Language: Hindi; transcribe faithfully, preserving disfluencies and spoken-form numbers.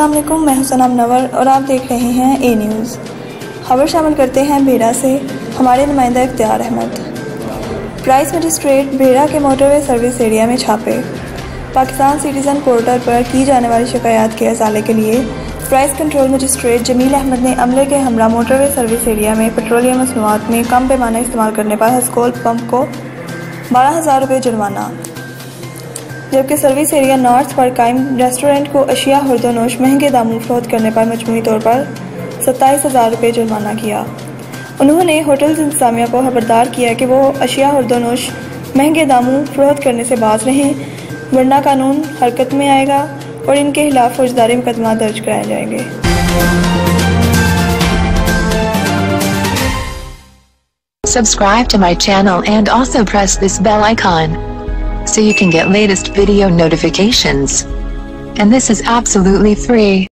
अस्सलाम वालेकुम, मैं हूं सनम नवर और आप देख रहे हैं ए न्यूज़। खबर शामिल करते हैं बेड़ा से। हमारे नुमाइंदा इख्तियार अहमद। प्राइस मजिस्ट्रेट बेड़ा के मोटरवे सर्विस एरिया में छापे। पाकिस्तान सिटीज़न पोर्टल पर की जाने वाली शिकायत के असाले के लिए price control magistrate Jameel Ahmad ने अमले के हमरा मोटरवे सर्विस एरिया में पेट्रोलियम मसनूआत में कम पैमाना इस्तेमाल करने पर हस्कोल पंप को बारह हज़ार रुपये जुर्माना, जबकि सर्विस एरिया नॉर्थ पर कायम रेस्टोरेंट को अशिया हुर्दोनोश महंगे दामों फरोख्त करने पर मजमूई तौर पर सत्ताईस हज़ार रुपये जुर्माना किया। उन्होंने होटल्स इंतजामिया को खबरदार किया कि वो अशिया हुर्दोनोश महंगे दामों फरोख्त करने से बाज रहें, वरना कानून हरकत में आएगा और इनके खिलाफ फौजदारी मुकदमा दर्ज कराए जाएंगे। Subscribe to my channel and also press this bell icon so you can get latest video notifications. And this is absolutely free.